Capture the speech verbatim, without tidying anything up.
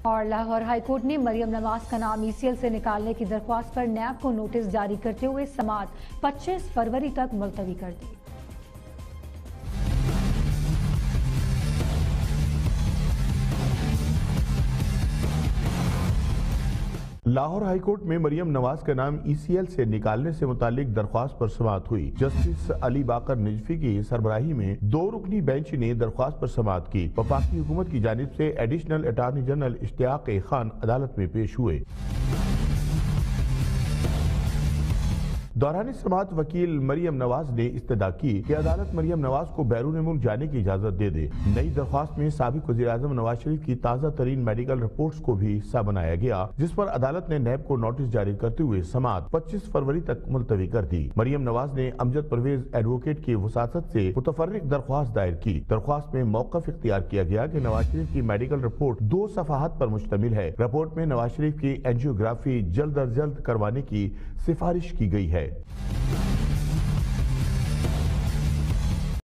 और लाहौर हाईकोर्ट ने मरियम नवाज का नाम ईसीएल से निकालने की दरख्वास्त पर नैब को नोटिस जारी करते हुए समाअत पच्चीस फरवरी तक मुलतवी कर दी। लाहौर हाईकोर्ट में मरियम नवाज का नाम ईसीएल से निकालने से मुतालिक दरख्वास्त पर समाअत हुई। जस्टिस अली बाकर निजफी की सरबराही में दो रुकनी बेंच ने दरख्वास्त पर समाअत की। वफाकी हुकूमत की जानिब से additional attorney general Ishtiaq Khan अदालत में पेश हुए। दौरान समाअत वकील मरियम नवाज ने इस्तदा की कि अदालत मरियम नवाज को बैरून मुल्क जाने की इजाजत दे दे। नई दरख्वास्त में साबिक वज़ीर आज़म नवाज शरीफ की ताज़ा तरीन मेडिकल रिपोर्ट्स को भी हिस्सा बनाया गया, जिस पर अदालत ने नैब को नोटिस जारी करते हुए समाअत पच्चीस फरवरी तक मुलतवी कर दी। मरियम नवाज ने अमजद परवेज एडवोकेट की वसासत से मुतफर्रिक दरख्वास्त दायर की। दरख्वास्त में मौक़िफ़ इख्तियार किया गया कि नवाज शरीफ की मेडिकल रिपोर्ट दो सफ़हात पर मुश्तमिल है। रिपोर्ट में नवाज शरीफ की एंजियोग्राफी जल्द अज जल्द करवाने की सिफारिश की गई है।